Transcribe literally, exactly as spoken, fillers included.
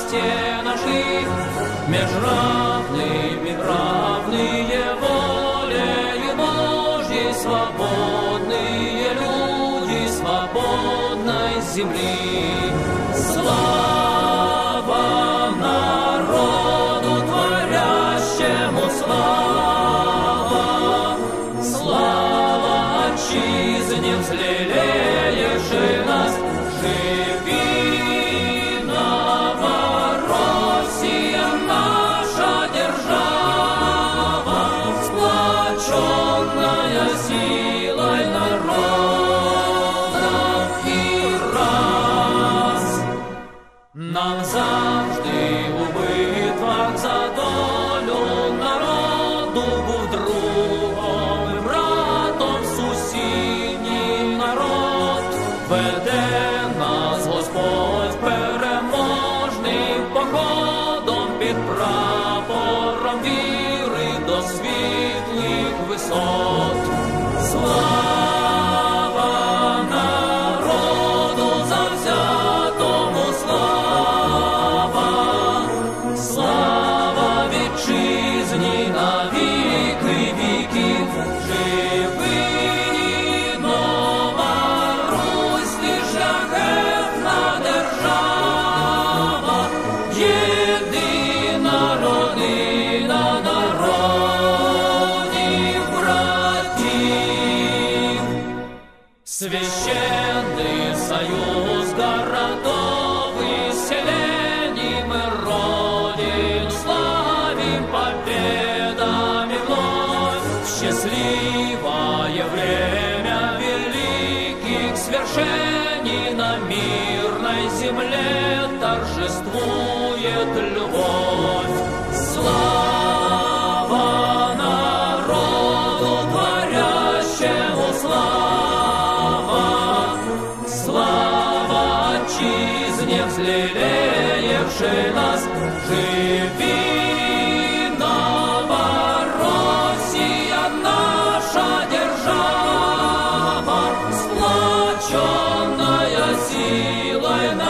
вместе нашли, меж равными равные волею Божьей, свободные люди свободной земли. Слава народу творящему, слава, слава отчизне, взлелеевшей нас. Живи, Новороссия, наша держава, сплоченная силой народов и рас. Нам завжди у битвах за долю народу був другом і братом сусідній народ. Веде нас Господь переможним походом під прапором віри до світлих висот. Слава народу завзятому, слава, слава вітчизні на віки віків. Живи, нова Русь, ти шляхетна держава, єдина родина народів братів. Священный союз городов и селений, мы Родину славим победами вновь. В счастливое время великих свершений на мирной земле торжествует любовь. Слава народу творящему, слава, слава отчизне, взлелеевшей нас. Живи, Новороссия, наша держава, сплоченная силой